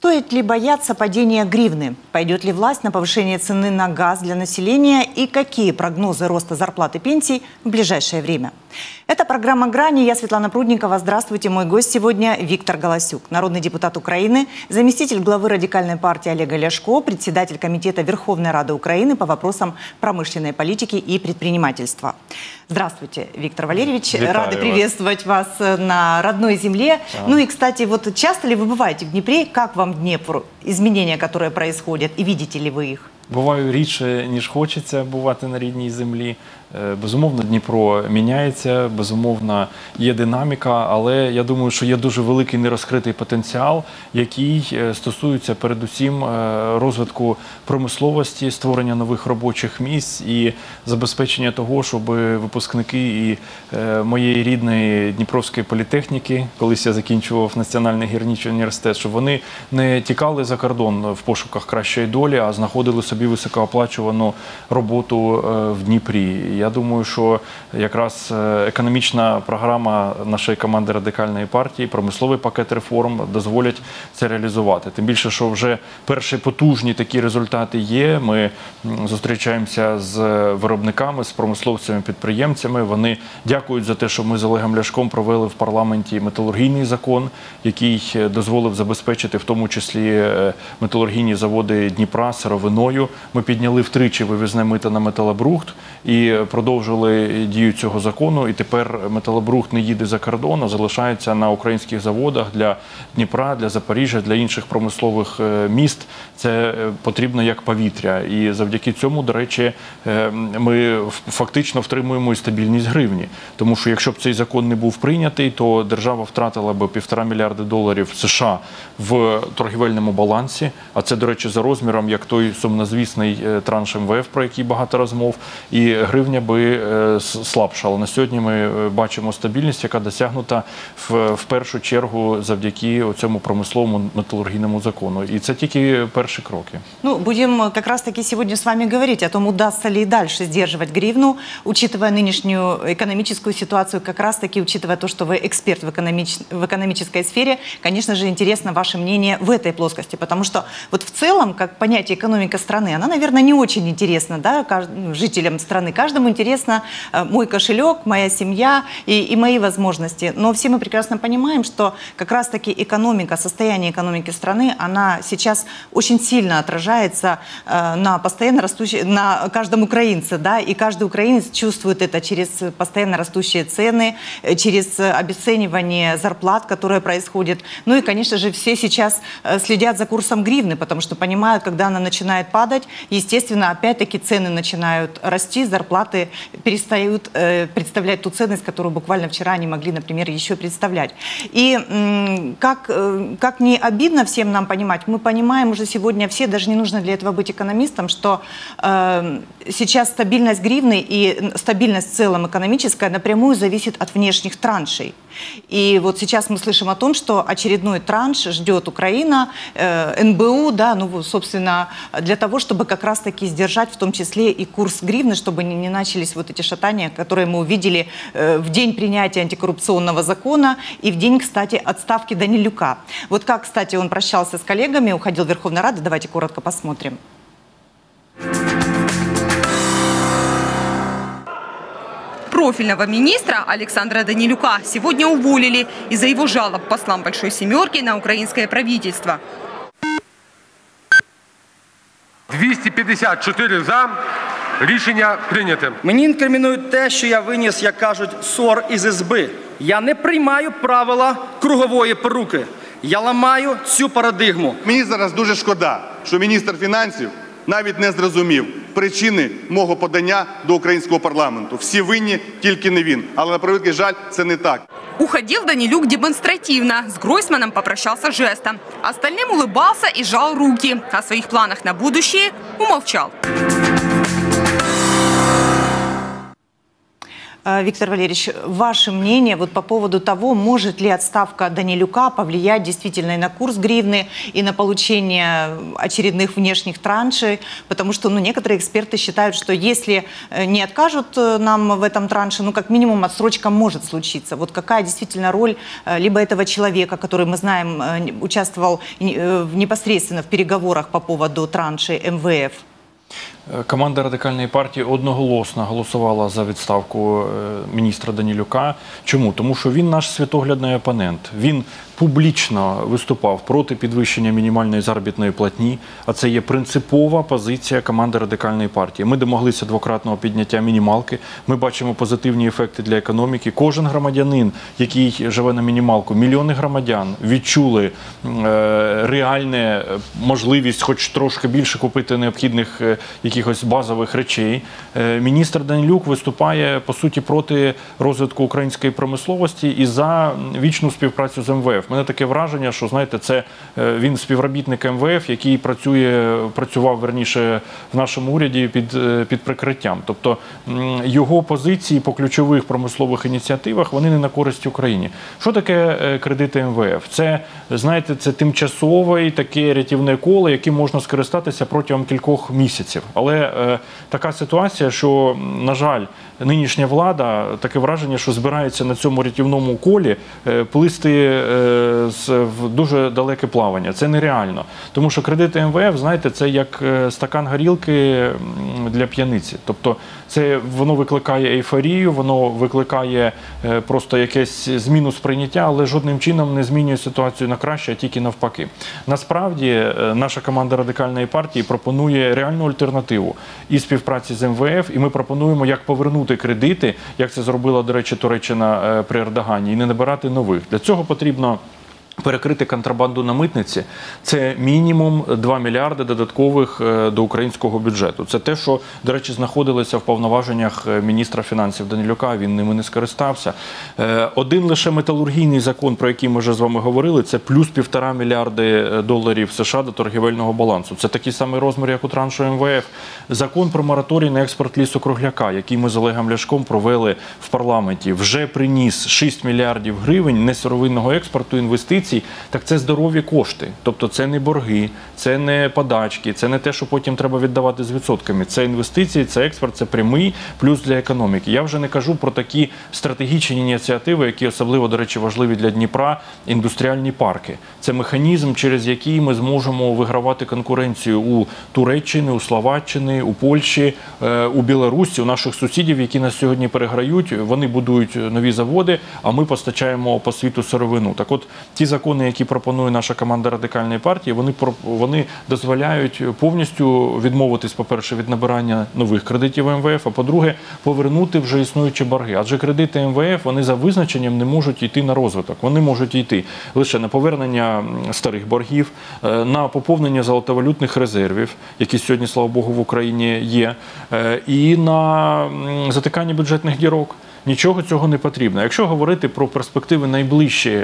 Стоит ли бояться падения гривны? Пойдет ли власть на повышение цены на газ для населения? И какие прогнозы роста зарплат и пенсий в ближайшее время? Это программа «Грани». Я Светлана Прудникова. Здравствуйте. Мой гость сегодня Виктор Галасюк, народный депутат Украины, заместитель главы радикальной партии Олега Ляшко, председатель комитета Верховной Рады Украины по вопросам промышленной политики и предпринимательства. Здравствуйте, Виктор Валерьевич. Рады приветствовать вас на родной земле. Ну и, кстати, вот часто ли вы бываете в Днепре? Как вам Днепр? Изменения, которые происходят, и видите ли вы их? Буваю рідше, ніж хочеться бувати на рідній землі. Безумовно, Дніпро міняється, безумовно, є динаміка, але я думаю, що є дуже великий нерозкритий потенціал, який стосується передусім розвитку промисловості, створення нових робочих місць і забезпечення того, щоб випускники і моєї рідної Дніпровської політехніки, колись я закінчував Національний гірничий університет, щоб вони не тікали за кордон в пошуках кращої долі, а знаходили собі високооплачувану роботу в Дніпрі. Я думаю, що якраз економічна програма нашої команди Радикальної партії, промисловий пакет реформ дозволять це реалізувати. Тим більше, що вже перші потужні такі результати є. Ми зустрічаємося з виробниками, з промисловцями, підприємцями. Вони дякують за те, що ми з Олегом Ляшком провели в парламенті металургійний закон, який дозволив забезпечити в тому числі металургійні заводи Дніпра сировиною. Ми підняли втричі вивізне мито на металобрухт і продовжили дію цього закону, і тепер металобрухт не їде за кордон, а залишається на українських заводах для Дніпра, для Запоріжжя, для інших промислових міст. Це потрібно як повітря. І завдяки цьому, до речі, ми фактично втримуємо і стабільність гривні. Тому що якщо б цей закон не був прийнятий, то держава втратила б $1,5 мільярда США в торгівельному балансі. А це, до речі, за розміром, як той сумнозвісний транш МВФ, про який багато розмов, і гривня би слабшала. На сьогодні ми бачимо стабільність, яка досягнута в першу чергу завдяки цьому промисловому металургійному закону. І це тільки перші кроки. Ну, будем как раз-таки сегодня с вами говорить о том, удастся ли и дальше сдерживать гривну, учитывая нынешнюю экономическую ситуацию, как раз-таки учитывая то, что вы эксперт в экономической сфере. Конечно же, интересно ваше мнение в этой плоскости, потому что вот в целом, как понятие экономика страны, она, наверное, не очень интересна, да, жителям страны. Каждому интересно мой кошелек, моя семья и мои возможности. Но все мы прекрасно понимаем, что как раз-таки экономика, состояние экономики страны, она сейчас очень сильно отражается на постоянно растущие, на каждом украинце, да, и каждый украинец чувствует это через постоянно растущие цены, через обесценивание зарплат, которые происходят. Ну и, конечно же, все сейчас следят за курсом гривны, потому что понимают, когда она начинает падать, естественно, опять-таки цены начинают расти, зарплаты перестают представлять ту ценность, которую буквально вчера они могли, например, еще представлять. И как не обидно всем нам понимать, мы понимаем уже сегодня все, даже не нужно для этого быть экономистом, что сейчас стабильность гривны и стабильность в целом экономическая напрямую зависит от внешних траншей. И вот сейчас мы слышим о том, что очередной транш ждет Украина, НБУ, да, ну, собственно, для того, чтобы как раз-таки сдержать в том числе и курс гривны, чтобы не начались вот эти шатания, которые мы увидели в день принятия антикоррупционного закона и в день, кстати, отставки Данилюка. Вот как, кстати, он прощался с коллегами, уходил в Верховную Раду, давайте коротко посмотрим. Профильного министра Александра Данилюка сегодня уволили из-за его жалоб послам Большой Семерки на украинское правительство. 254 за. Рішення прийняте. Мені інкримінують те, що я виніс, як кажуть, ссор із ізби. Я не приймаю правила кругової поруки. Я ламаю цю парадигму. Мені зараз дуже шкода, що міністр фінансів навіть не зрозумів причини мого подання до українського парламенту. Всі винні, тільки не він. Але, на превеликий жаль, це не так. Уходил Данилюк демонстративно. С Гройсманом попрощался жестом. Остальным улыбался и жал руки. О своих планах на будущее умолчал. Виктор Валерьевич, ваше мнение вот по поводу того, может ли отставка Данилюка повлиять действительно и на курс гривны, и на получение очередных внешних траншей? Потому что некоторые эксперты считают, что если не откажут нам в этом транше, как минимум отсрочка может случиться. Вот какая действительно роль либо этого человека, который, мы знаем, участвовал непосредственно в переговорах по поводу траншей МВФ? Команда Радикальної партії одноголосно голосувала за відставку міністра Данилюка. Чому? Тому що він наш світоглядний опонент. Він публічно виступав проти підвищення мінімальної заробітної платні, а це є принципова позиція команди Радикальної партії. Ми домоглися двократного підняття мінімалки, ми бачимо позитивні ефекти для економіки. Кожен громадянин, який живе на мінімалку, мільйони громадян відчули реальну можливість хоч трошки більше купити необхідних якихось базових речей. Міністр Данилюк виступає, по суті, проти розвитку української промисловості і за вічну співпрацю з МВФ. У мене таке враження, що, знаєте, це він співробітник МВФ, який працював, верніше, в нашому уряді під прикриттям. Тобто його позиції по ключових промислових ініціативах, вони не на користь Україні. Що таке кредити МВФ? Це, знаєте, це тимчасове таке рятівне коло, яким можна скористатися протягом кількох місяців. Але така ситуація, що, на жаль, нинішня влада, таке враження, що збирається на цьому рятівному колі плисти в дуже далеке плавання. Це нереально. Тому що кредити МВФ, знаєте, це як стакан горілки для п'яниці. Тобто воно викликає ейфорію, воно викликає просто якесь зміну сприйняття, але жодним чином не змінює ситуацію на краще, а тільки навпаки. Насправді, наша команда Радикальної партії пропонує реальну альтернативу і співпраці з МВФ, і ми пропонуємо, як повернути кредити, як це зробила, до речі, Туреччина при Ердогані, і не набирати нових. Для цього потрібно перекрити контрабанду на митниці. Це мінімум 2 мільярди додаткових до українського бюджету. Це те, що, до речі, знаходилося в повноваженнях міністра фінансів Данилюка, він ними не скористався. Один лише металургійний закон, про який ми вже з вами говорили, це плюс 1,5 мільярди доларів США до торгівельного балансу. Це такий самий розмір, як у траншу МВФ. Закон про мораторій на експорт лісу-кругляка, який ми з Олегом Ляшком провели в парламенті, вже приніс 6 мільярдів гривень несировинного експорту, інвестицій. Так це здорові кошти. Тобто це не борги, це не подачки, це не те, що потім треба віддавати з відсотками. Це інвестиції, це експорт, це прямий плюс для економіки. Я вже не кажу про такі стратегічні ініціативи, які особливо, до речі, важливі для Дніпра, індустріальні парки. Це механізм, через який ми зможемо вигравати конкуренцію у Туреччини, у Словаччини, у Польщі, у Білорусі, у наших сусідів, які нас сьогодні переграють. Вони будують нові заводи, а ми постачаємо по світу сировину. Так от, ті закони, які пропонує наша команда Радикальної партії, вони дозволяють повністю відмовитись, по-перше, від набирання нових кредитів МВФ, а по-друге, повернути вже існуючі борги. Адже кредити МВФ, вони за визначенням не можуть йти на розвиток. Вони можуть йти лише на повернення старих боргів, на поповнення золотовалютних резервів, які сьогодні, слава Богу, в Україні є, і на затикання бюджетних дірок. Нічого цього не потрібно. Якщо говорити про перспективи найближчі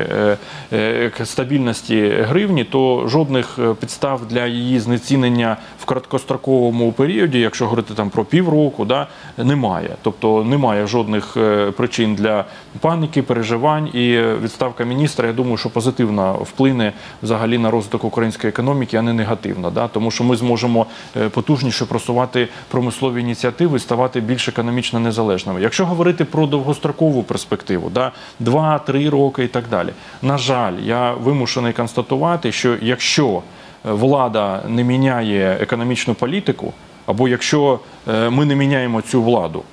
стабільності гривні, то жодних підстав для її знецінення в короткостроковому періоді, якщо говорити там про півроку, немає. Тобто немає жодних причин для паніки, переживань, і відставка міністра, я думаю, що позитивно вплине взагалі на розвиток української економіки, а не негативно. Тому що ми зможемо потужніше просувати промислові ініціативи, ставати більш економічно незалежними. Якщо говорити про довгострокову перспективу, 2-3 роки і так далі. На жаль, я вимушений констатувати, що якщо влада не міняє економічну політику, або якщо ми не міняємо цю владу,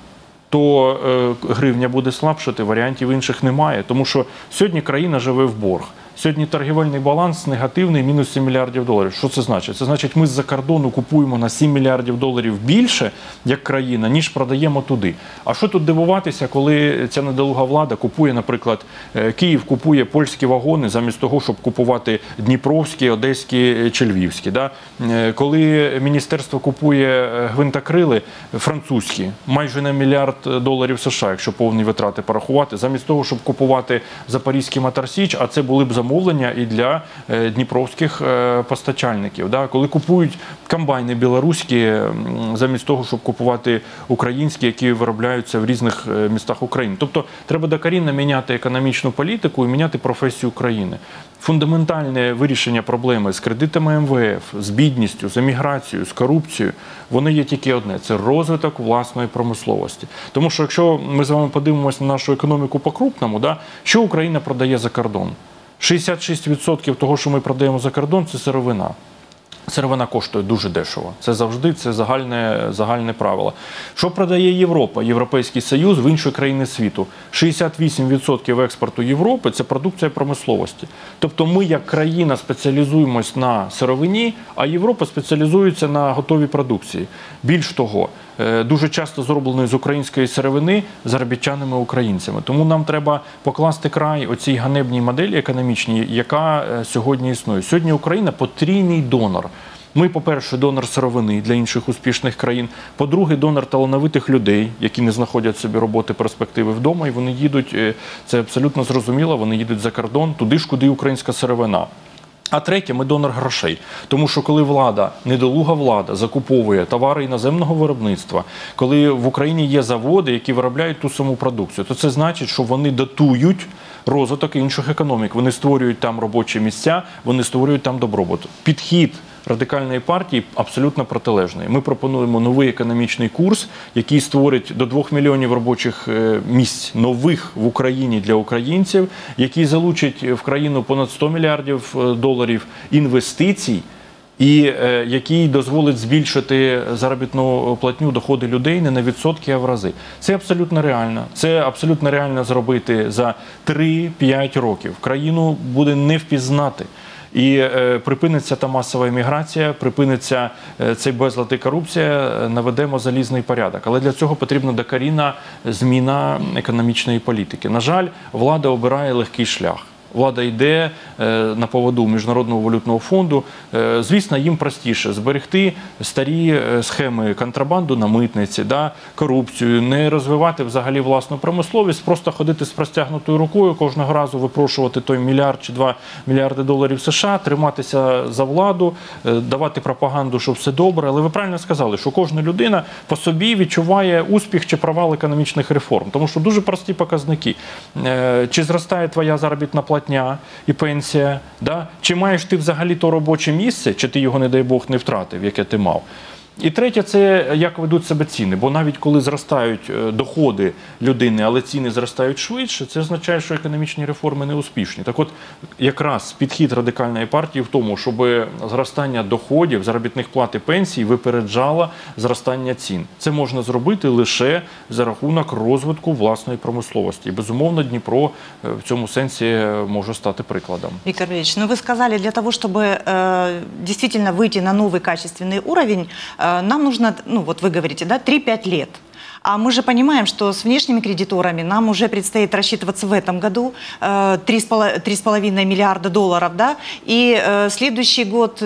то гривня буде слабшати, варіантів інших немає. Тому що сьогодні країна живе в борг. Сьогодні торгівельний баланс негативний, мінус 7 мільярдів доларів. Що це значить? Це значить, ми з-за кордону купуємо на 7 мільярдів доларів більше, як країна, ніж продаємо туди. А що тут дивуватися, коли ця недолуга влада купує, наприклад, Київ купує польські вагони замість того, щоб купувати дніпровські, одеські чи львівські. Коли міністерство купує гвинтокрили французькі, майже на $1 мільярд США, якщо повні витрати порахувати, замість того, щоб купувати запорізький Моторсіч, а це були б замовлення замовлення і для дніпровських постачальників. Коли купують комбайни білоруські, замість того, щоб купувати українські, які виробляються в різних містах України. Тобто треба докорінно міняти економічну політику і міняти професію України. Фундаментальне вирішення проблеми з кредитами МВФ, з бідністю, з еміграцією, з корупцією, воно є тільки одне – це розвиток власної промисловості. Тому що якщо ми з вами подивимося на нашу економіку по-крупному, що Україна продає за кордон? 66% того, що ми продаємо за кордон – це сировина. Сировина коштує дуже дешево. Це завжди загальне правило. Що продає Європа, Європейський Союз в інші країни світу? 68% експорту Європи – це продукція промисловості. Тобто ми, як країна, спеціалізуємось на сировині, а Європа спеціалізується на готовій продукції. Більш того, дуже часто зробленої з української сировини заробітчанами-українцями. Тому нам треба покласти край оцій ганебній моделі економічній, яка сьогодні існує. Сьогодні Україна – потрійний донор. Ми, по-перше, донор сировини для інших успішних країн. По-друге, донор талановитих людей, які не знаходять собі роботи, перспективи вдома, і вони їдуть, це абсолютно зрозуміло, вони їдуть за кордон, туди ж, куди українська сировина. А третє, ми донор грошей. Тому що коли влада, недолуга влада, закуповує товари іноземного виробництва, коли в Україні є заводи, які виробляють ту саму продукцію, то це значить, що вони датують розвиток інших економік. Вони створюють там робочі місця, вони створюють там добробут. Підхід Радикальної партії абсолютно протилежний. Ми пропонуємо новий економічний курс, який створить до 2 мільйонів робочих місць нових в Україні для українців, який залучить в країну понад 100 мільярдів доларів інвестицій, і який дозволить збільшити заробітну платню, доходи людей не на відсотки, а в рази. Це абсолютно реально. Це абсолютно реально зробити за 3-5 років. Країну буде не впізнати. І припиниться та масова еміграція, припиниться цей безлад і корупція, наведемо залізний порядок. Але для цього потрібна докорінна зміна економічної політики. На жаль, влада обирає легкий шлях. Влада йде на поводу Міжнародного валютного фонду. Звісно, їм простіше зберегти старі схеми контрабанду на митниці, корупцію, не розвивати взагалі власну промисловість, просто ходити з простягнутою рукою, кожного разу випрошувати той мільярд чи 2 мільярди доларів США, триматися за владу, давати пропаганду, що все добре. Але ви правильно сказали, що кожна людина по собі відчуває успіх чи провал економічних реформ. Тому що дуже прості показники. Чи зростає твоя заробітна платня і пенсія, чи маєш ти взагалі то робоче місце, чи ти його, не дай Бог, не втратив, яке ти мав. І третє – це як ведуть себе ціни. Бо навіть коли зростають доходи людини, але ціни зростають швидше, це означає, що економічні реформи не успішні. Так от, якраз підхід Радикальної партії в тому, щоб зростання доходів, заробітних плат і пенсій випереджало зростання цін. Це можна зробити лише за рахунок розвитку власної промисловості. І, безумовно, Дніпро в цьому сенсі може стати прикладом. Виктор Ильич, вы сказали, для того, чтобы действительно выйти на новый качественный уровень, нам нужно, вот вы говорите, 3-5 лет. А мы же понимаем, что с внешними кредиторами нам уже предстоит рассчитываться в этом году 3,5 миллиарда долларов, и следующий год,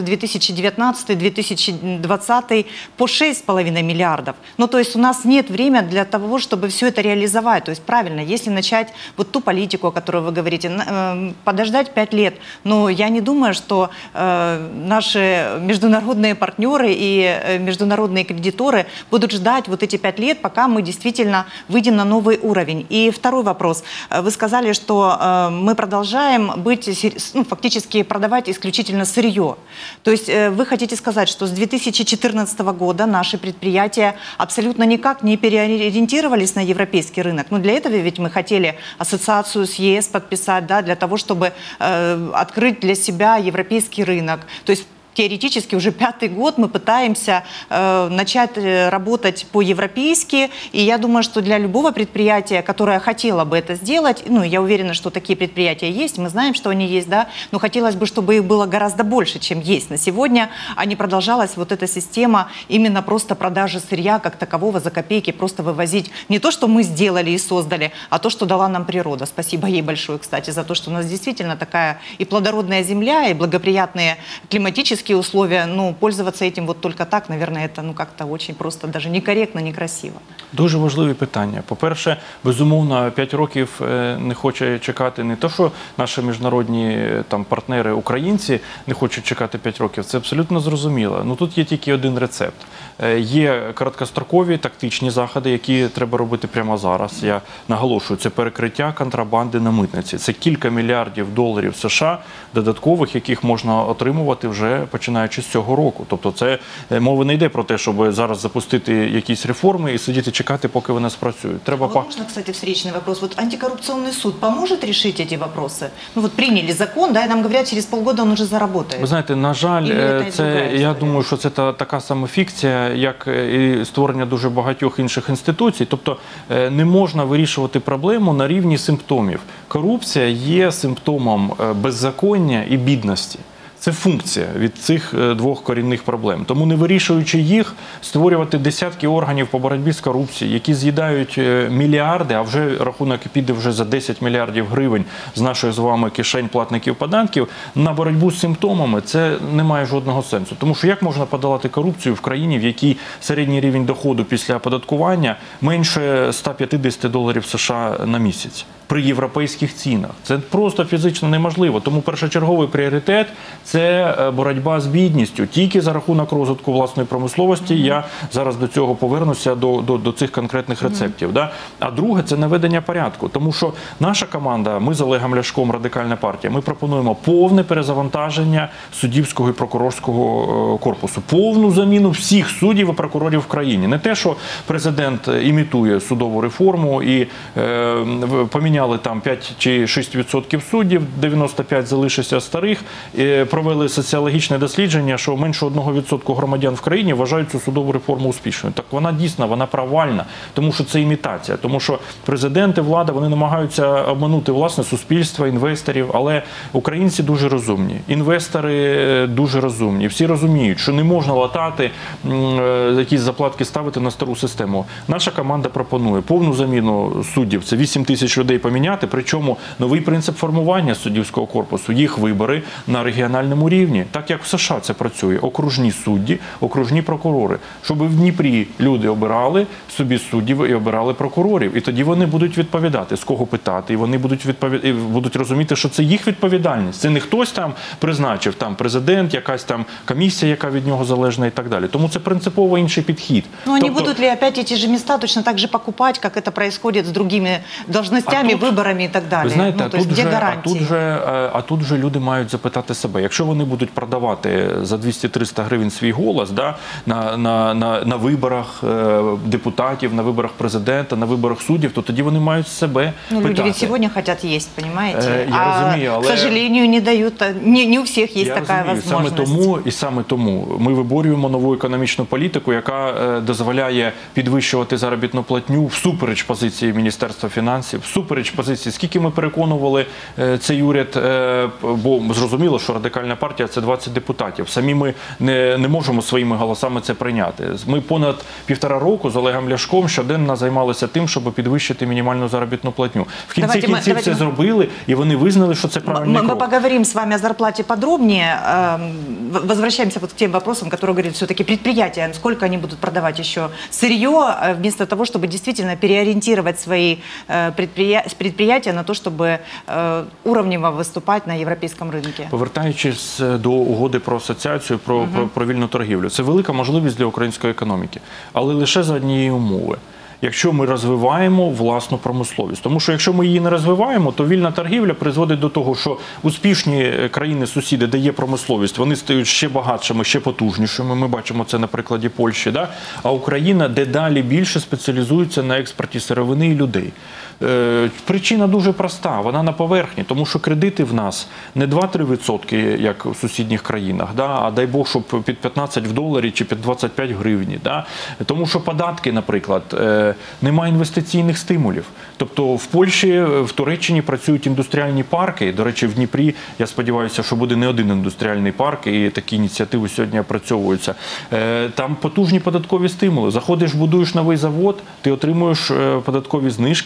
2019-2020, по 6,5 миллиардов. То есть у нас нет времени для того, чтобы все это реализовать. То есть правильно, если начать вот ту политику, о которой вы говорите, подождать 5 лет, но я не думаю, что наши международные партнеры и международные кредиторы будут ждать вот эти 5 лет, пока мы действительно выйдем на новый уровень. И второй вопрос. Вы сказали, что мы продолжаем фактически продавать исключительно сырье. То есть вы хотите сказать, что с 2014 года наши предприятия абсолютно никак не переориентировались на европейский рынок. Для этого ведь мы хотели ассоциацию с ЕС подписать, для того, чтобы открыть для себя европейский рынок. То есть теоретически уже 5-й год мы пытаемся начать работать по-европейски, и я думаю, что для любого предприятия, которое хотело бы это сделать, я уверена, что такие предприятия есть, мы знаем, что они есть, но хотелось бы, чтобы их было гораздо больше, чем есть на сегодня, а не продолжалась вот эта система именно просто продажи сырья как такового за копейки, просто вывозить не то, что мы сделали и создали, а то, что дала нам природа. Спасибо ей большое, кстати, за то, что у нас действительно такая и плодородная земля, и благоприятные климатические экономические условия, ну, пользоваться этим вот только так, наверное, это, ну, как-то очень просто даже некорректно, некрасиво. Дуже важливі питання. По-перше, безумовно, 5 років не хоче чекати не те, що наші міжнародні там партнери українці не хочуть чекати 5 років. Це абсолютно зрозуміло. Ну тут є тільки один рецепт. Є короткострокові тактичні заходи, які треба робити прямо зараз. Я наголошую, це перекриття контрабанди на митниці. Це кілька мільярдів доларів США додаткових, яких можна отримувати вже починаючи з цього року. Тобто це мова не йде про те, щоб зараз запустити якісь реформи і сидіти чекати, поки вони спрацюють. Треба Можно, кстати, встречный вопрос. Вот антикоррупционный суд поможет решить эти вопросы? Ну вот приняли закон, да, и нам говорят, через полгода он уже заработает. Ви знаєте, на жаль, Ілі це я історія? думаю, що це така сама фікція, як і створення дуже багатьох інших інституцій. Тобто не можна вирішувати проблему на рівні симптомів. Корупція є симптомом беззаконня і бідності. Це функція від цих двох корінних проблем. Тому не вирішуючи їх, створювати десятки органів по боротьбі з корупцією, які з'їдають мільярди, а вже рахунок піде вже за 10 мільярдів гривень з наших з вами кишень платників податків, на боротьбу з симптомами це не має жодного сенсу. Тому що як можна подолати корупцію в країні, в якій середній рівень доходу після оподаткування менше $150 США на місяць? При європейських цінах. Це просто фізично неможливо. Тому першочерговий пріоритет – це боротьба з бідністю. Тільки за рахунок розвитку власної промисловості. Я зараз до цього повернуся, до цих конкретних рецептів. Да? А друге – це наведення порядку. Тому що наша команда, ми з Олегом Ляшком, Радикальна партія, ми пропонуємо повне перезавантаження суддівського і прокурорського корпусу. Повну заміну всіх суддів і прокурорів в країні. Не те, що президент імітує судову реформу і поміняли там 5 чи 6% суддів, 95 залишиться старих, провели соціологічне дослідження, що менше 1% громадян в країні вважають цю судову реформу успішною. Так вона дійсно, вона провальна, тому що це імітація, тому що президенти, влада, вони намагаються обманути власне суспільство, інвесторів, але українці дуже розумні, інвестори дуже розумні, всі розуміють, що не можна латати, якісь заплатки ставити на стару систему. Наша команда пропонує повну заміну суддів, це 8 тисяч людей поміняти, причому новий принцип формування суддівського корпусу, їх вибори на регіональному рівні, так як в США це працює, окружні судді, окружні прокурори, щоб в Дніпрі люди обирали собі суддів і обирали прокурорів, і тоді вони будуть відповідати, з кого питати, і вони будуть розуміти, що це їх відповідальність, це не хтось там призначив, там президент, якась там комісія, яка від нього залежна і так далі. Тому це принципово інший підхід. Но они будут ли опять эти же места точно так же покупать, как это происходит с другими должностями, выборами и так далее? Ви знаєте, ну, то есть, где гарантии? тут же люди мають запитати себе, якщо вони будуть продавати за 200-300 гривень свій голос, да, на виборах депутатів, на виборах президента, на виборах суддів, то тоді вони мають себе питати. Люди ведь сегодня хотят есть, понимаете? Я розумію, але... К сожалению, не дают, не у всех есть такая возможность. Саме тому ми виборюємо нову економічну політику, яка дозволяє підвищувати заробітну платню всупереч позиції Міністерства фінансів, всупереч позиції, скільки ми переконували цей уряд, бо зрозуміло, що Радикальна партія – це 20 депутатів. Самі ми не можемо своїми голосами це прийняти. Ми понад 1,5 року з Олегом Ляшком щоденно займалися тим, щоб підвищити мінімальну заробітну платню. В кінці кінців це зробили, і вони визнали, що це правильний крок. Мы поговорим с вами о зарплате подробнее. Возвращаемся вот к тем вопросам, которые говорят все-таки предприятия, сколько они будут продавать еще сырье, вместо того, чтобы действительно переориентировать свои предприятия на то, чтобы уровнево выступать на європейському ринку. Повертаючись до угоди про асоціацію, про вільну торгівлю, це велика можливість для української економіки, але лише за однієї умови. Якщо ми розвиваємо власну промисловість. Тому що якщо ми її не розвиваємо, то вільна торгівля призводить до того, що успішні країни-сусіди, де є промисловість, вони стають ще багатшими, ще потужнішими. Ми бачимо це на прикладі Польщі. Да? А Україна дедалі більше спеціалізується на експорті сировини і людей. Причина дуже проста, вона на поверхні, тому що кредити в нас не 2-3%, як у сусідніх країнах, да? А дай Бог, щоб під 15 в доларі чи під 25 гривні. Да? Тому що податки, наприклад, немає інвестиційних стимулів. Тобто в Польщі, в Туреччині працюють індустріальні парки. До речі, в Дніпрі, я сподіваюся, що буде не один індустріальний парк, і такі ініціативи сьогодні опрацьовуються. Там потужні податкові стимули. Заходиш, будуєш новий завод, ти отримуєш податкові знижки, тебе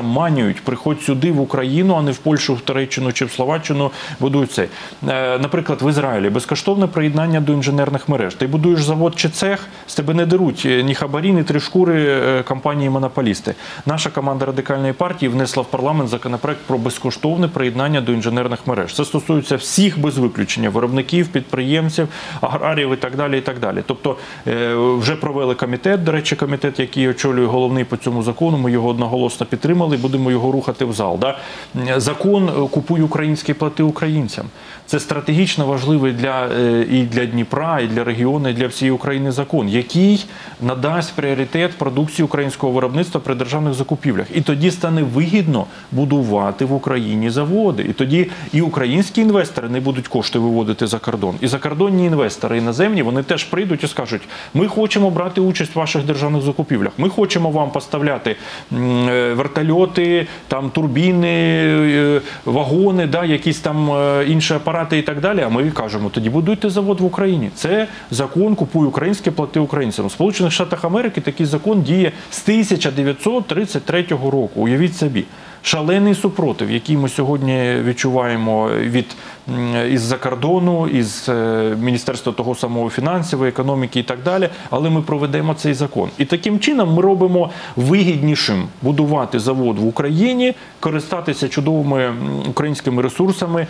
заманюють. Приходь сюди, в Україну, а не в Польщу, в Туреччину чи в Словаччину, будують це. Наприклад, в Ізраїлі безкоштовне приєднання до інженерних мереж. Ти будуєш завод чи цех, з тебе не деруть ні хабарі, ні три шкури компанії-монополісти. Наша команда Радикальної партії внесла в парламент законопроект про безкоштовне приєднання до інженерних мереж. Це стосується всіх без виключення – виробників, підприємців, аграріїв і так далі, і так далі. Тобто вже провели комітет, до речі, комітет, який очолює головний по цьому закону, ми його одноголосно підтримали, будемо його рухати в зал. Закон «Купуй українське, плати українцям». Це стратегічно важливий і для Дніпра, і для регіону, і для всієї України закон, який надасть пріоритет продукції українського виробництва при державних закупівлях. І тоді стане вигідно будувати в Україні заводи. І тоді і українські інвестори не будуть кошти виводити за кордон. І закордонні інвестори іноземні, вони теж прийдуть і скажуть, ми хочемо брати участь в ваших державних закупівлях, ми хочемо вам поставляти вертольоти, там, турбіни, вагони, якісь там інші апарати і так далі. А ми кажемо, тоді будуйте завод в Україні. Це закон «Купуй українське, плати українцям». У Сполучених Штатах Америки такий закон діє з 1933 року. Уявіть собі. Шалений супротив, який ми сьогодні відчуваємо із-за кордону, із Міністерства того самого фінансів, економіки і так далі, але ми проведемо цей закон. І таким чином ми робимо вигіднішим будувати завод в Україні, користатися чудовими українськими ресурсами,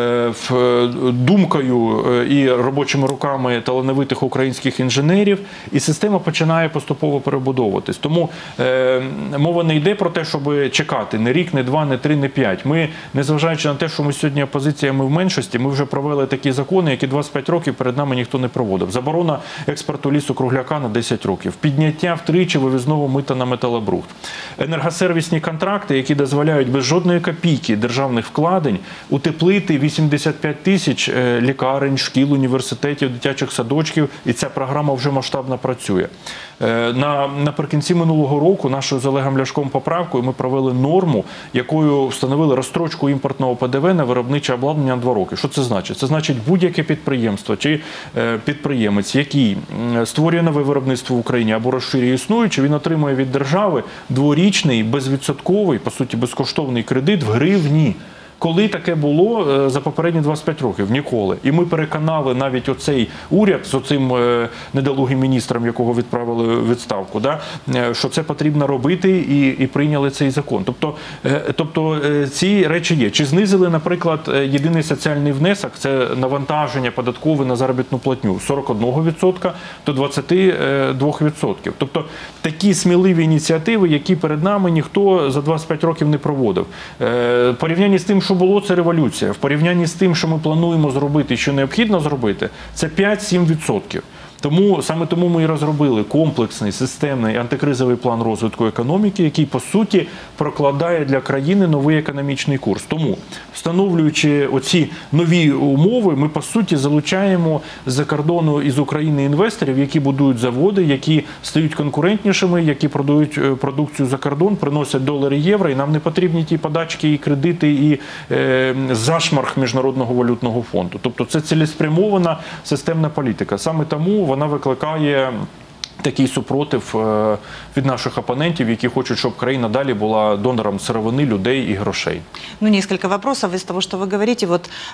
думкою і робочими руками талановитих українських інженерів, і система починає поступово перебудовуватись. Тому мова не йде про те, щоб чекати не рік, не два, не три, не п'ять. Ми, незважаючи на те, що ми сьогодні опозиція, ми в меншості, ми вже провели такі закони, які 25 років перед нами ніхто не проводив. Заборона експорту лісу-кругляка на 10 років. Підняття втричі вивізного мита на металобрухт. Енергосервісні контракти, які дозволяють без жодної копійки державних вкладень утеплити 85 тисяч лікарень, шкіл, університетів, дитячих садочків. І ця програма вже масштабно працює. Наприкінці минулого року нашою з Олегом Ляшком поправкою ми провели норму, якою встановили розстрочку імпортного ПДВ на виробниче обладнання на 2 роки. Що це значить? Це значить будь-яке підприємство чи підприємець, який створює нове виробництво в Україні або розширює існуюче, він отримує від держави 2-річний, безвідсотковий, по суті, безкоштовний кредит в гривні. Коли таке було за попередні 25 років? Ніколи. І ми переконали навіть оцей уряд з оцим недолугим міністром, якого відправили в відставку, що це потрібно робити, і прийняли цей закон. Тобто ці речі є. Чи знизили, наприклад, єдиний соціальний внесок, це навантаження податкове на заробітну платню з 41% до 22%. Тобто такі сміливі ініціативи, які перед нами ніхто за 25 років не проводив. В порівнянні з тим, що було, це революція. В порівнянні з тим, що ми плануємо зробити, що необхідно зробити, це 5-7%. Саме тому ми і розробили комплексний, системний антикризовий план розвитку економіки, який, по суті, прокладає для країни новий економічний курс. Тому, встановлюючи оці нові умови, ми, по суті, залучаємо з-за кордону і з України інвесторів, які будують заводи, які стають конкурентнішими, які продають продукцію за кордон, приносять долари, євро, і нам не потрібні ті подачки, і кредити, і зашмарг Міжнародного валютного фонду. Тобто це цілеспрямована системна політика. Саме тому вона викликає такий супротив від наших опонентів, які хочуть, щоб країна далі була донором сировини, людей і грошей. Несколько вопросов из того, что вы говорите.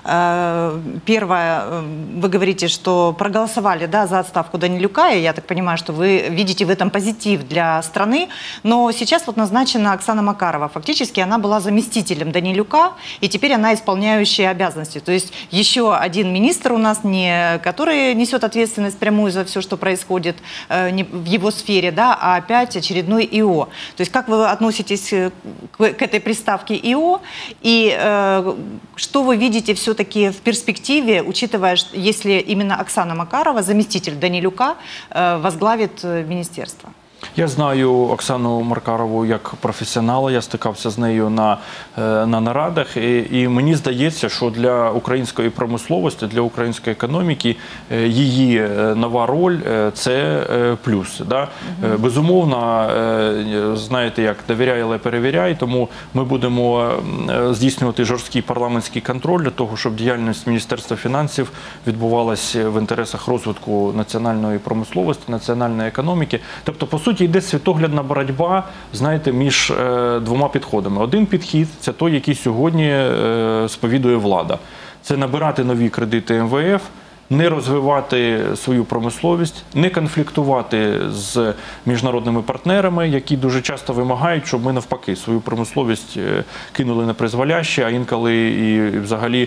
Первое, вы говорите, что проголосовали за отставку Данилюка, и я так понимаю, что вы видите в этом позитив для страны, но сейчас назначена Оксана Маркарова. Фактически она была заместителем Данилюка, и теперь она исполняющая обязанности. То есть еще один министр у нас, который несет ответственность прямую за все, что происходит в его сфере, а опять очередной ИО. То есть как вы относитесь к этой приставке ИО, и что вы видите все-таки в перспективе, учитывая, что если именно Оксана Маркарова, заместитель Данилюка, возглавит министерство? Я знаю Оксану Маркарову як професіонала, я стикався з нею на нарадах, і мені здається, що для української промисловості, для української економіки її нова роль – це плюс. Безумовно, знаєте як, довіряй, але перевіряй, тому ми будемо здійснювати жорсткий парламентський контроль для того, щоб діяльність Міністерства фінансів відбувалася в інтересах розвитку національної промисловості, національної економіки. Тобто, по суті, суті, йде світоглядна боротьба, знаєте, між двома підходами. Один підхід – це той, який сьогодні сповідує влада. Це набирати нові кредити МВФ, не розвивати свою промисловість, не конфліктувати з міжнародними партнерами, які дуже часто вимагають, щоб ми навпаки свою промисловість кинули на призволяще, а інколи і взагалі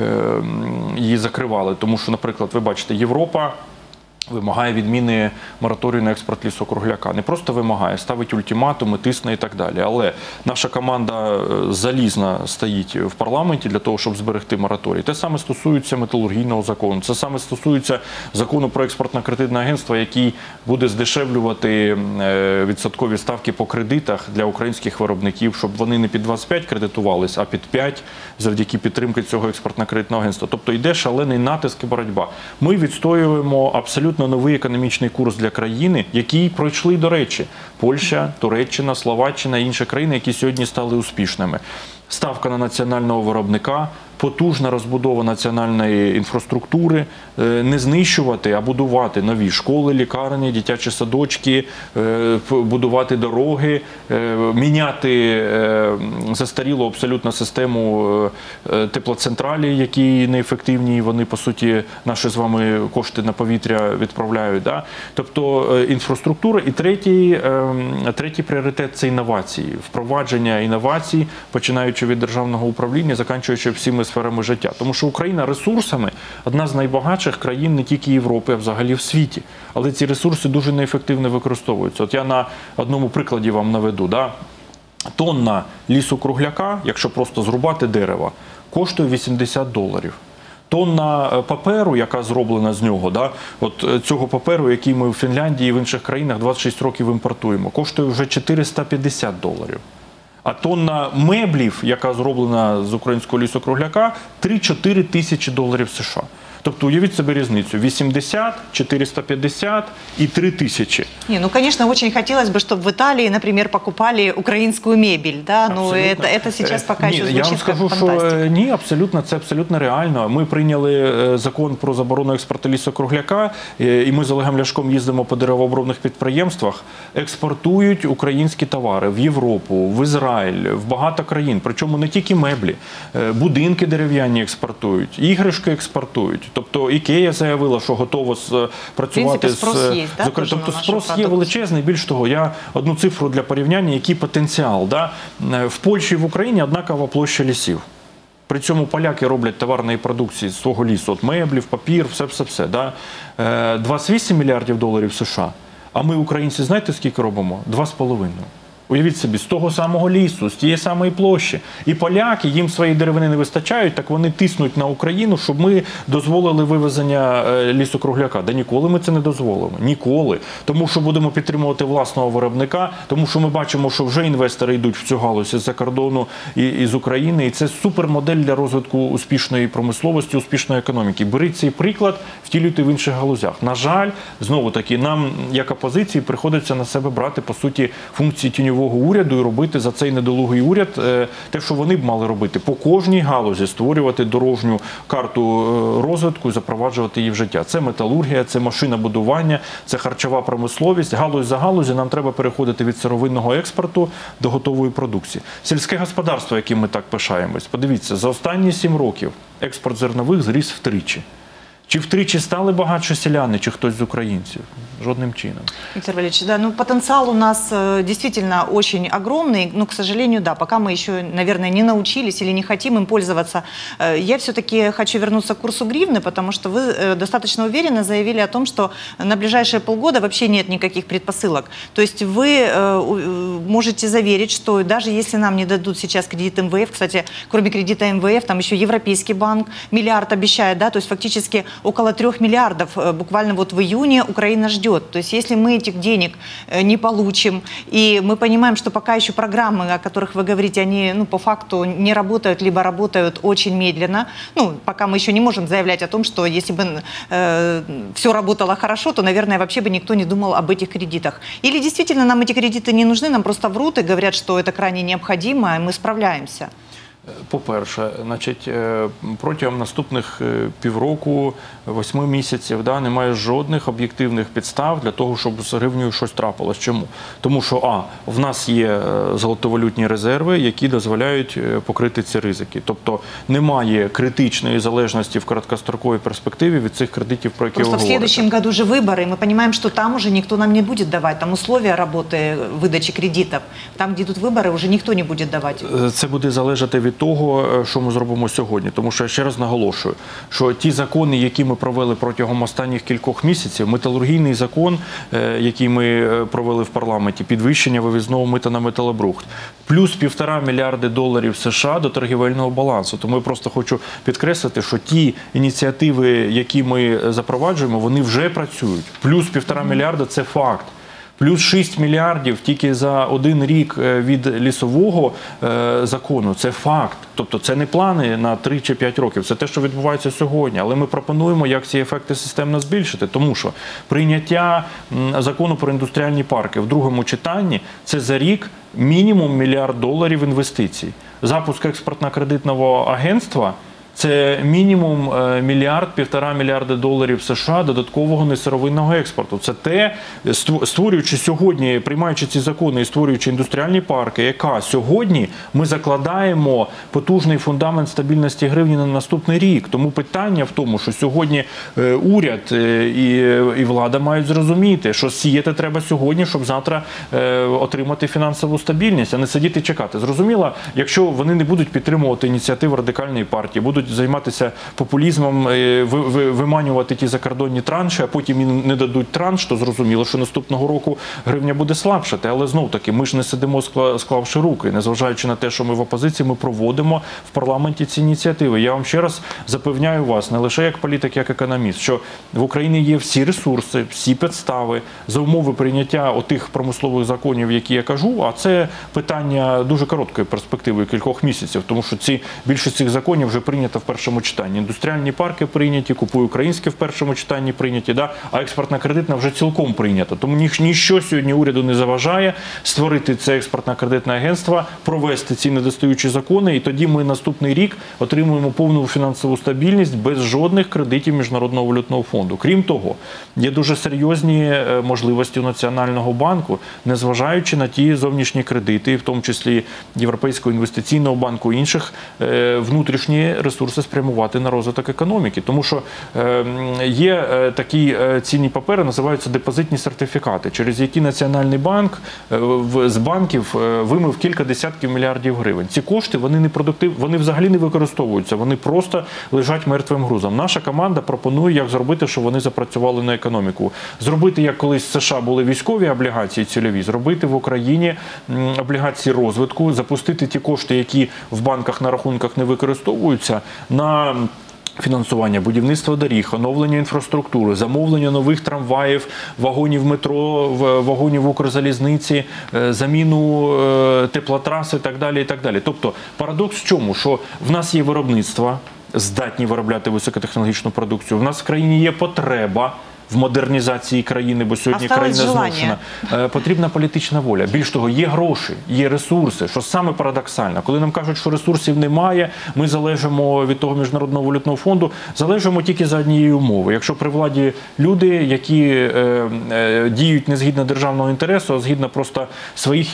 її закривали. Тому що, наприклад, ви бачите, Європа вимагає відміни мораторію на експорт лісокругляка. Не просто вимагає, ставить ультиматуми, тисне і так далі. Але наша команда залізна стоїть в парламенті для того, щоб зберегти мораторій. Те саме стосується металургійного закону. Це саме стосується закону про експортно-кредитне агентство, який буде здешевлювати відсоткові ставки по кредитах для українських виробників, щоб вони не під 25 кредитувались, а під 5 завдяки підтримки цього експортно-кредитного агентства. Тобто йде шалений натиск і боротьба. Ми відстоюємо абсолютно новий економічний курс для країни, який пройшли, до речі, Польща, Туреччина, Словаччина і інші країни, які сьогодні стали успішними. Ставка на національного виробника, потужна розбудова національної інфраструктури, не знищувати, а будувати нові школи, лікарні, дитячі садочки, будувати дороги, міняти застарілу абсолютно систему теплоцентралі, які неефективні, вони, по суті, наші з вами кошти на повітря відправляють. Да? Тобто інфраструктура. І третій пріоритет – це інновації. Впровадження інновацій, починаючи від державного управління, закінчуючи всіми сферами життя. Тому що Україна ресурсами одна з найбагатших країн не тільки Європи, а взагалі в світі. Але ці ресурси дуже неефективно використовуються. От я на одному прикладі вам наведу. Да? Тонна лісу-кругляка, якщо просто зрубати дерева, коштує $80. Тонна паперу, яка зроблена з нього, да, от цього паперу, який ми в Фінляндії і в інших країнах 26 років імпортуємо, коштує вже $450. А тонна меблів, яка зроблена з українського лісокругляка, 3-4 тисячі доларів США. Тобто уявіть собі різницю: 80, 450 и 3000. Не, ну, конечно, очень хотелось бы, чтобы в Италии, например, покупали украинскую мебель, да, но это сейчас пока еще звучит как фантастика. Я вам скажу, що ні, абсолютно, це абсолютно реально. Ми прийняли закон про заборону експорту лісокругляка, і ми з Олегом Ляшком їздимо по деревообробних підприємствах, експортують українські товари в Європу, в Ізраїль, в багато країн, причому не тільки меблі, будинки дерев'яні експортують, іграшки експортують. Тобто Ікея заявила, що готова працювати з... Тобто спрос є величезний. Більш того, я одну цифру для порівняння, який потенціал. Да? В Польщі і в Україні однакова площа лісів. При цьому поляки роблять товарної продукції з свого лісу, от меблів, папір, все-все-все. Да? 28 мільярдів доларів США. А ми, українці, знаєте, скільки робимо? 2,5. Уявіть собі, з того самого лісу, з тієї самої площі. І поляки, їм свої деревини не вистачають, так вони тиснуть на Україну, щоб ми дозволили вивезення лісокругляка. Да ніколи ми це не дозволимо. Ніколи. Тому що будемо підтримувати власного виробника, тому що ми бачимо, що вже інвестори йдуть в цю галузь з-за кордону і з України. І це супермодель для розвитку успішної промисловості, успішної економіки. Беріть цей приклад, втілюйте в інших галузях. На жаль, знову-таки, нам, як опозиції, приходиться на себе брати, по суті, функції тіньового уряду і робити за цей недолугий уряд те, що вони б мали робити. По кожній галузі створювати дорожню карту розвитку і запроваджувати її в життя. Це металургія, це машинобудування, це харчова промисловість. Галузь за галузі нам треба переходити від сировинного експорту до готової продукції. Сільське господарство, яким ми так пишаємось. Подивіться, за останні 7 років експорт зернових зріс втричі. Чи втричі стали багатші селяни, чи хтось з українців? Жодним чином. Виктор Валерьевич, да, ну потенциал у нас действительно очень огромный, но, к сожалению, да, пока мы еще, наверное, не научились или не хотим им пользоваться. Я все-таки хочу вернуться к курсу гривны, потому что вы достаточно уверенно заявили о том, что на ближайшие полгода вообще нет никаких предпосылок. То есть вы можете заверить, что даже если нам не дадут сейчас кредит МВФ, кстати, кроме кредита МВФ, там еще Европейский банк миллиард обещает, да, то есть фактически около 3 миллиардов буквально вот в июне Украина ждет. То есть если мы этих денег не получим, и мы понимаем, что пока еще программы, о которых вы говорите, они, ну, по факту не работают, либо работают очень медленно, ну, пока мы еще не можем заявлять о том, что если бы все работало хорошо, то, наверное, вообще бы никто не думал об этих кредитах. Или действительно нам эти кредиты не нужны, нам просто врут и говорят, что это крайне необходимо, и мы справляемся. по-перше, значить, протягом наступних півроку, 8 місяців, немає жодних об'єктивних підстав для того, щоб з гривнею щось трапилось. Чому? Тому що, в нас є золотовалютні резерви, які дозволяють покрити ці ризики. Тобто немає критичної залежності в короткостроковій перспективі від цих кредитів, про які ви Просто в говорите. следующем году же выборы, и мы понимаем, что там уже никто нам не будет давать, там условия работы, выдачи кредитов. Там, где идут выборы, уже никто не будет давать. Це буде залежати від того, що ми зробимо сьогодні. Тому що, я ще раз наголошую, що ті закони, які ми провели протягом останніх кількох місяців, металургійний закон, який ми провели в парламенті, підвищення вивізного мита на металобрухт, плюс $1,5 мільярди США до торгівельного балансу. Тому я просто хочу підкреслити, що ті ініціативи, які ми запроваджуємо, вони вже працюють. Плюс $1,5 мільярда – це факт. Плюс 6 мільярдів тільки за 1 рік від лісового закону. Це факт. Тобто це не плани на 3 чи 5 років. Це те, що відбувається сьогодні. Але ми пропонуємо, як ці ефекти системно збільшити. Тому що прийняття закону про індустріальні парки в другому читанні – це за рік мінімум $1 мільярд інвестицій. Запуск експортно-кредитного агентства – це мінімум $1–1,5 мільярда США додаткового несировинного експорту. Це те, створюючи сьогодні, приймаючи ці закони і створюючи індустріальні парки, яка сьогодні ми закладаємо потужний фундамент стабільності гривні на наступний рік. Тому питання в тому, що сьогодні уряд і влада мають зрозуміти, що сіяти треба сьогодні, щоб завтра отримати фінансову стабільність, а не сидіти і чекати. Зрозуміло, якщо вони не будуть підтримувати ініціативи Радикальної партії, будуть займатися популізмом, виманювати ті закордонні транші, а потім їм не дадуть транш, то зрозуміло, що наступного року гривня буде слабшати. Але знов-таки, ми ж не сидимо, склавши руки. Незважаючи на те, що ми в опозиції, ми проводимо в парламенті ці ініціативи. Я вам ще раз запевняю вас, не лише як політик, як економіст, що в Україні є всі ресурси, всі підстави за умови прийняття отих промислових законів, які я кажу, а це питання дуже короткої перспективи, кількох місяців, тому що більшість цих законів вже прийнято в першому читанні. Індустріальні парки прийняті, Купуй українське в першому читанні прийняті, а експортно-кредитна вже цілком прийнята. Тому ніщо сьогодні уряду не заважає створити це експортно-кредитне агентство, провести ці недостаючі закони, і тоді ми наступний рік отримуємо повну фінансову стабільність без жодних кредитів Міжнародного валютного фонду. Крім того, є дуже серйозні можливості у Національного банку, незважаючи на ті зовнішні кредити, в тому числі Європейського інвестиційного банку і інших, внутрішні ресурси спрямувати на розвиток економіки. Тому що є такі цінні папери, називаються депозитні сертифікати, через які Національний банк з банків вимив кілька десятків мільярдів гривень. Ці кошти, вони взагалі не використовуються, вони просто лежать мертвим грузом. Наша команда пропонує, як зробити, щоб вони запрацювали на економіку. Зробити, як колись в США були військові облігації цільові, зробити в Україні облігації розвитку, запустити ті кошти, які в банках на рахунках не використовуються, на фінансування будівництва доріг, оновлення інфраструктури, замовлення нових трамваїв, вагонів метро, вагонів Укрзалізниці, заміну теплотраси і так далі, і так далі. Тобто парадокс в чому? Що в нас є виробництва, здатні виробляти високотехнологічну продукцію, в нас в країні є потреба в модернізації країни, бо сьогодні країна зношена. Потрібна політична воля. Більш того, є гроші, є ресурси, що саме парадоксально. Коли нам кажуть, що ресурсів немає, ми залежимо від того Міжнародного валютного фонду, залежимо тільки за однієї умови. Якщо при владі люди, які діють не згідно державного інтересу, а згідно просто своїх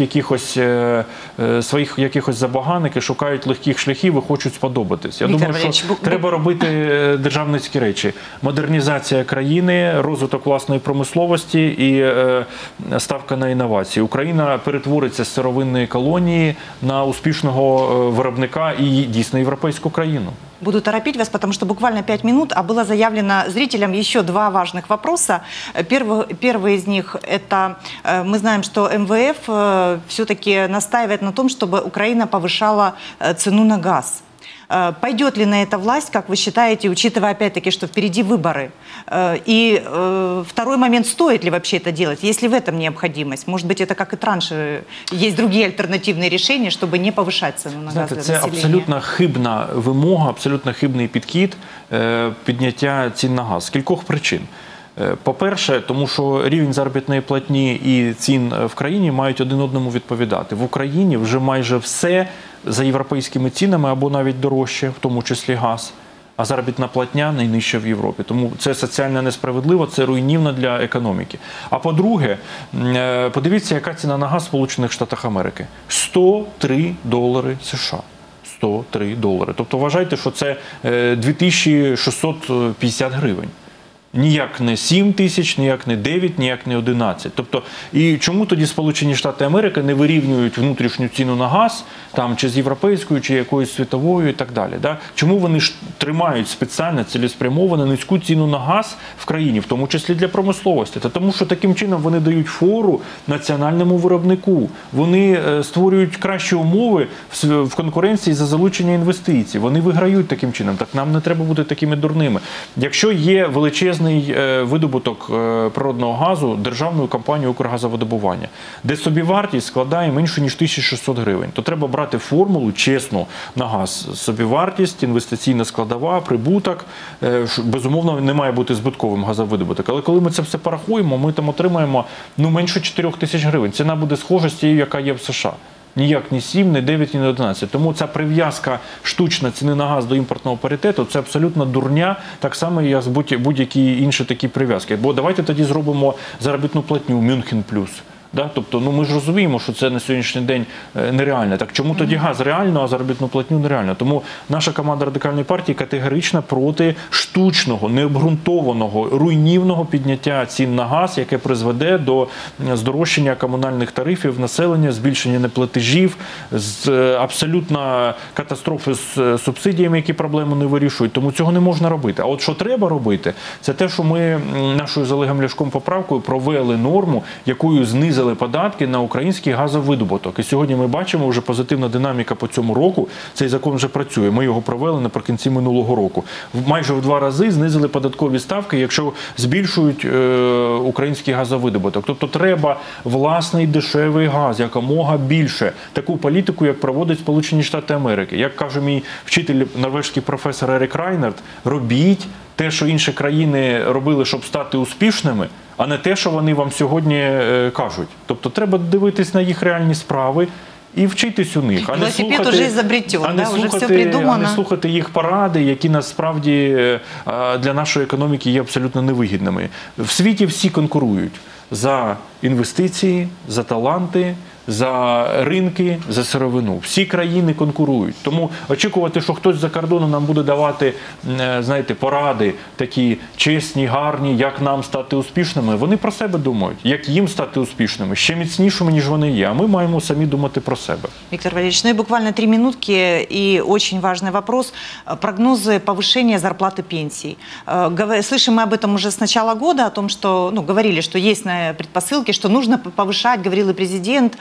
якихось забаганок і шукають легких шляхів і хочуть сподобатись. Я думаю, що треба робити державницькі речі. Модернізація країни, розвиток власної промисловості і ставка на інновації. Україна перетвориться з сировинної колонії на успішного виробника і дійсно європейську країну. Буду торопить вас, потому что буквально 5 минут, а было заявлено зрителям еще 2 важных вопроса. Первый из них – это мы знаем, что МВФ все-таки настаивает на том, чтобы Украина повышала цену на газ. Пойдет ли на это власть, как вы считаете, учитывая опять-таки, что впереди выборы? И второй момент, стоит ли вообще это делать? Есть ли в этом необходимость? Может быть, это как и транши, есть другие альтернативные решения, чтобы не повышать цену на газ для населения? Це абсолютно хибна вимога, абсолютно хибний підхід підняття цін на газ. З кількох причин. По-перше, тому що рівень заробітної платні і цін в країні мають один одному відповідати. В Україні вже майже все за європейськими цінами або навіть дорожче, в тому числі газ. А заробітна платня найнижча в Європі. Тому це соціально несправедливо, це руйнівно для економіки. А по-друге, подивіться, яка ціна на газ в Сполучених Штатах Америки. $103 США. $103. Тобто вважайте, що це 2650 гривень. Ніяк не 7 тисяч, ніяк не 9, ніяк не 11. Тобто, і чому тоді Сполучені Штати Америки не вирівнюють внутрішню ціну на газ, там, чи з європейською, чи якоюсь світовою і так далі? Да? Чому вони ж тримають спеціально, цілеспрямовано низьку ціну на газ в країні, в тому числі для промисловості? Та тому що таким чином вони дають фору національному виробнику. Вони створюють кращі умови в конкуренції за залучення інвестицій. Вони виграють таким чином. Так нам не треба бути такими дурними. Якщо є величезний видобуток природного газу державною компанією «Укргазовидобування», де собівартість складає менше, ніж 1600 гривень, то треба брати формулу чесну на газ. Собівартість, інвестиційна складова, прибуток. Безумовно, не має бути збитковим газовидобуток. Але коли ми це все порахуємо, ми там отримаємо менше 4000 гривень. Ціна буде схожа з тією, яка є в США. Ніяк ні 7, ні 9, ні 11. Тому ця прив'язка штучна ціни на газ до імпортного паритету – це абсолютно дурня, так само, як будь-які інші такі прив'язки. Бо давайте тоді зробимо заробітну платню Мюнхен плюс. Да? Тобто, ми ж розуміємо, що це на сьогоднішній день нереально. Так чому тоді газ реально, а заробітну платню нереально? Тому наша команда Радикальної партії категорично проти штучного, необґрунтованого, руйнівного підняття цін на газ, яке призведе до здорожчання комунальних тарифів населення, збільшення неплатежів, абсолютно катастрофи з субсидіями, які проблему не вирішують. Тому цього не можна робити. А от що треба робити, це те, що ми нашою з Олегом Ляшком поправкою провели норму, якою знизили податки на український газовидобуток. І сьогодні ми бачимо вже позитивна динаміка по цьому року. Цей закон вже працює. Ми його провели наприкінці минулого року. Майже в 2 рази знизили податкові ставки, якщо збільшують український газовидобуток. Тобто треба власний дешевий газ, якомога більше. Таку політику, як проводить Сполучені Штати Америки. Як каже мій вчитель, норвезький професор Ерік Райнард, робіть те, що інші країни робили, щоб стати успішними, а не те, що вони вам сьогодні кажуть. Тобто треба дивитись на їх реальні справи і вчитись у них, а не слухати їх поради, які насправді для нашої економіки є абсолютно невигідними. В світі всі конкурують за інвестиції, за таланти, за ринки, за сировину. Всі країни конкурують. Тому очікувати, що хтось за кордону нам буде давати, знаєте, поради такі чесні, гарні, як нам стати успішними, вони про себе думають. Як їм стати успішними, ще міцнішими, ніж вони є. А ми маємо самі думати про себе. Виктор Валерьевич, и буквально 3 минутки, и очень важный вопрос. Прогнозы повышения зарплаты пенсий. Слышим мы об этом уже с начала года, о том, что, говорили, что есть предпосылки, что нужно повышать, говорил и президент,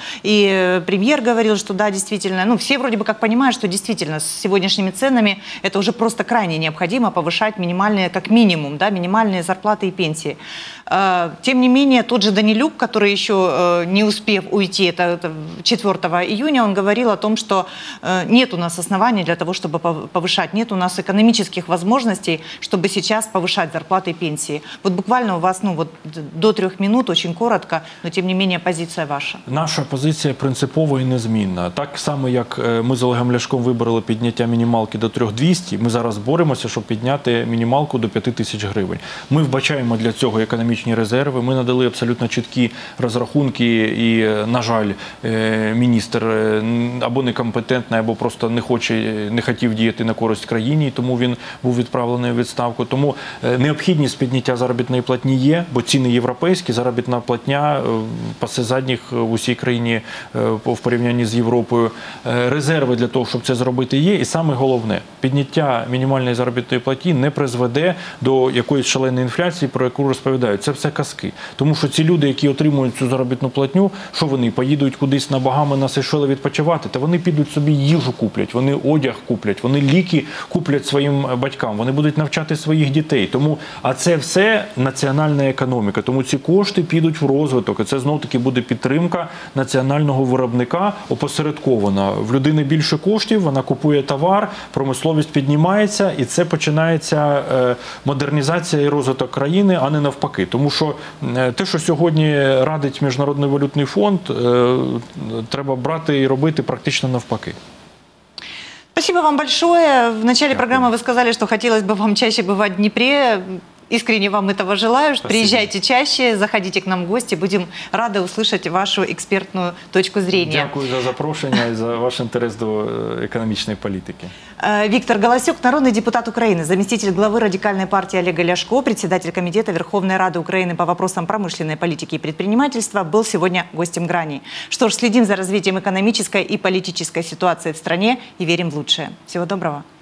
и премьер говорил, что да, действительно, все вроде бы как понимают, что действительно с сегодняшними ценами это уже просто крайне необходимо повышать минимальные, как минимум, да, минимальные зарплаты и пенсии. Тем не менее, тот же Данилюк, который еще не успев уйти, это 4 июня, он говорил о том, что нет у нас оснований для того, чтобы повышать, нет у нас экономических возможностей, чтобы сейчас повышать зарплаты и пенсии. Вот буквально у вас до 3 минут, очень коротко, но тем не менее позиция ваша. Наша позиція принципова і незмінна. Так само, як ми з Олегом Ляшком вибрали підняття мінімалки до 3200, ми зараз боремося, щоб підняти мінімалку до 5000 гривень. Ми вбачаємо для цього економічні резерви, ми надали абсолютно чіткі розрахунки і, на жаль, міністр або некомпетентний, або просто не хотів діяти на користь країні, тому він був відправлений у відставку. Тому необхідність підняття заробітної платні є, бо ціни європейські, заробітна платня пасе задніх в усій країні в порівнянні з Європою. Резерви для того, щоб це зробити, є. І саме головне, підняття мінімальної заробітної платні не призведе до якоїсь шаленої інфляції, про яку розповідають. Це все казки. Тому що ці люди, які отримують цю заробітну платню, що вони поїдуть кудись на Багами, на Сейшели відпочивати? Та вони підуть собі їжу куплять, вони одяг куплять, вони ліки куплять своїм батькам, вони будуть навчати своїх дітей. Тому, а це все національна економіка. Тому ці кошти підуть в розвиток. І це знов-таки буде підтримка національної національного виробника опосередкована. В людини більше коштів, вона купує товар, промисловість піднімається, і це починається модернізація і розвиток країни, а не навпаки. Тому що те, що сьогодні радить Міжнародний валютний фонд, треба брати і робити практично навпаки. Спасибо вам большое. В начале программы вы сказали, что хотелось бы вам чаще бывать в Днепре. Искренне вам этого желаю. Спасибо. Приезжайте чаще, заходите к нам в гости. Будем рады услышать вашу экспертную точку зрения. Дякую за запрошення і за ваш інтерес до економічної політики. Виктор Голосюк, народный депутат Украины, заместитель главы радикальной партии Олега Ляшко, председатель комитета Верховной Рады Украины по вопросам промышленной политики и предпринимательства, был сегодня гостем «Грани». Что ж, следим за развитием экономической и политической ситуации в стране и верим в лучшее. Всего доброго.